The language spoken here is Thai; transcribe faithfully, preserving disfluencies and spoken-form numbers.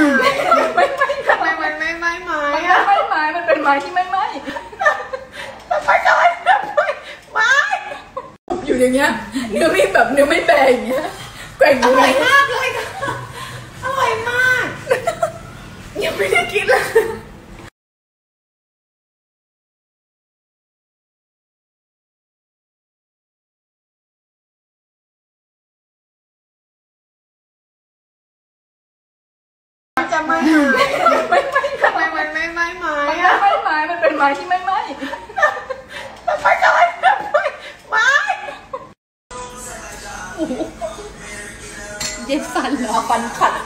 ไม่ไม่ทำไมมันไม่ไหม้ไม้มันอะไม่ไหม้มันเป็นไม้ที่ไม่ไหม้ไม่ใช่ไม่ไม้อยู่อย่างเงี้ยเนื้อไม่แบบเนื้อไม่แบงอย่างเงี้ยแกว่งอร่อยมากเลยค่ะอร่อยมากยังไม่ได้กินเลยจะไม่หายไม่ไม่ทำไมมันไม่ไหม้ไม้มันอะไม่ไหม้มันเป็นไม้ที่ไม่ไหม้ไม่ใช่ไม่ไม้เย็บฟันเหรอฟันขัด